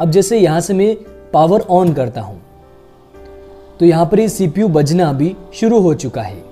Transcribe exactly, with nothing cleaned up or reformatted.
अब जैसे यहाँ से मैं पावर ऑन करता हूँ तो यहाँ पर ये सीपीयू बजना भी शुरू हो चुका है।